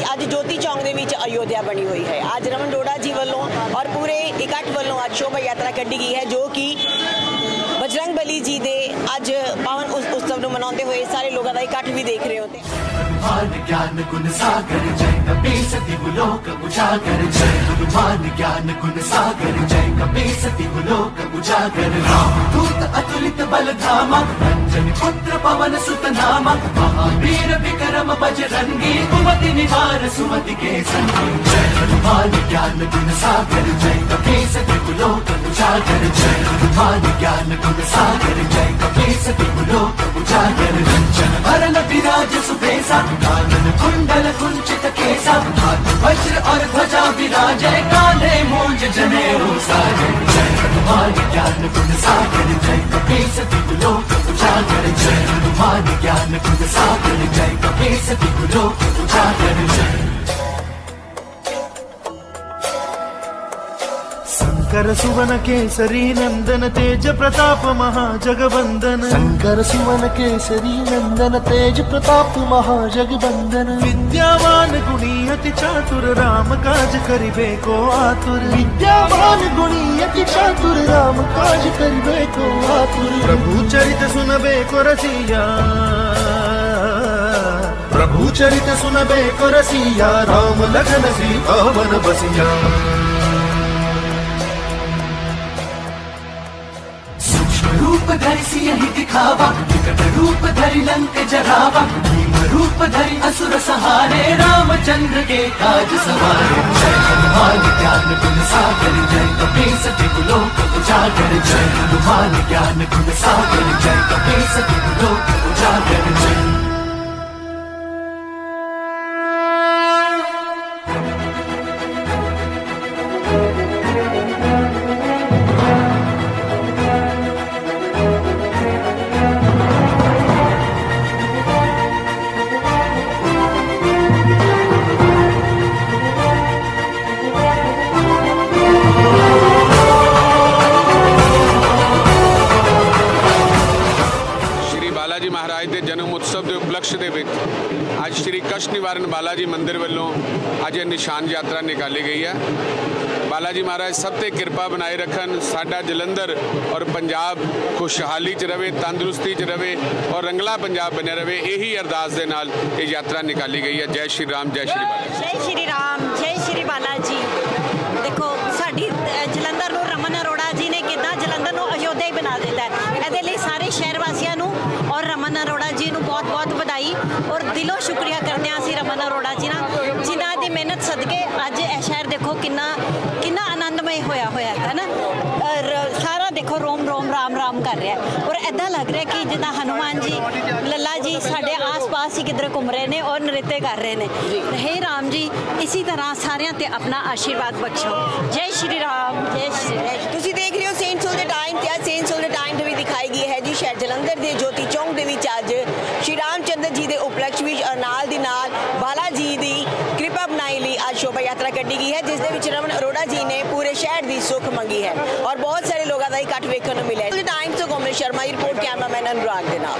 अज ज्योति चौक ਦੇ ਵਿੱਚ अयोध्या बनी हुई है। आज रमन अरोड़ा जी वालों और पूरे इकट्ठ वालों आज शोभा यात्रा कढ़ी गई है, जो कि बजरंग बली जी दे अज पावन उत्सव ਨੂੰ मनाते हुए सारे लोगों का इकट्ठ भी देख रहे होते। ज्ञान गुण सागर जय कपी सती लोक उजागर जय हनुमान ज्ञान गुण सागर जय कपी सती लोक उजागर राम दूत अतुलित बल धामा अंजन पुत्र पवन सुत नामा महावीर विक्रम बजरंगी कुमति निवार सुमति के संगी जय हनुमान ज्ञान गुण सागर जय कपी सती लोक उजागर जय हनुमान ज्ञान गुण सागर जय कपी सती लोक उजागर रंजन भरन विराज सुबेसा कानन कुंडल कुंचित केसा हाथ वज्र और ध्वजा विराजे काले मूंज जनेऊ साजे जय हनुमान ज्ञान गुण सागर जय कपी सती लोक उजागर जय हनुमान ज्ञान गुण सागर जय कपी सती लोक उजागर जय। शंकर सुवन केसरी नंदन तेज प्रताप महाजगवंदन शंकर सुवन केसरी नंदन तेज प्रताप महाजगवंदन विद्यावान गुणी अति चातुर राम काज करिबे को आतुर विद्यावान गुणी अति चातुर राम काज करिबे को आतुर प्रभु चरित सुनबे को रसिया प्रभु चरित सुनबे को रसिया राम लखन सीता वन बसिया रूप धरि सियहि दिखावा विकट रूप धरि लंक जरावा भीम रूप धरि असुर सहारे रामचंद्र के काज सवारे जय हनुमान ज्ञान गुण सागर जय कपी सती लोक उजागर जय हनुमान ज्ञान गुण सागर जय कपी सती लोक उजागर जय। बालाजी महाराज के जन्म उत्सव के उपलक्ष्य के अज श्री कष्ट निवारण बालाजी मंदिर वालों अज निशान यात्रा निकाली गई है। बालाजी महाराज सब ते कृपा बनाए रखन, साडा जलंधर और पंजाब खुशहाली च रहे, तंदुरुस्ती च रहे और रंगला पंजाब बने रहे, यही अरदास के नाल ये यात्रा निकाली गई है। जय श्री राम, जय श्री बालाजी। जय श्री राम, जय श्री बालाजी। देखो साडी जलंधर नूं रमन अरोड़ा जी ने कितना जलंधर नूं अयोध्या ही बना दिता है। ਇਹਦੇ ਲਈ ਸਾਰੇ ਸ਼ਹਿਰ ਵਾਸੀਆਂ ਨੂੰ और रमन अरोड़ा जी ਨੂੰ बहुत बहुत ਵਧਾਈ और दिलों शुक्रिया करते हैं ਅਸੀਂ रमन अरोड़ा जी ਨਾਲ, जिन्हां ਦੀ ਮਿਹਨਤ सदके ਅੱਜ ਇਹ ਸ਼ਹਿਰ देखो कितना कितना आनंदमय होया होया है ना। सारा देखो रोम रोम राम राम कर रहा है और ऐसा लग रहा है कि जिदा हनुमान जी लल्ला जी साढ़े आस पास ही किधर घूम रहे हैं और नृत्य कर रहे हैं। हे राम जी इसी तरह सारे ते अपना आशीर्वाद बख्शो। जय श्री राम, जय श्री राम। तुसी देख रहे हो सेंट सोल द टाइम ते सेंट सोल द टाइम ते भी दिखाई गई है जी शहर जलंधर ਦੇ ज्योति चौक ਦੇ ਵਿੱਚ ਅੱਜ श्री रामचंद्र जी ਦੇ उपलक्ष ਵਿੱਚ और ਨਾਲ ਦੀ ਨਾਲ बाला जी ਦੀ कृपा बनाई ਲਈ आज शोभा यात्रा ਕੱਢੀ गई है, जिस ਦੇ ਵਿੱਚ रमन अरोड़ा जी ने पूरे शहर ਦੀ सुख मंगी है और बहुत सारे लोगों का इकट्ठ ਵੇਖਣ ਨੂੰ ਮਿਲਿਆ। टाइम्स ਤੋਂ ਕੋਮਲ शर्मा की रिपोर्ट, कैमरामैन अनुराग ਦੇ ਨਾਲ।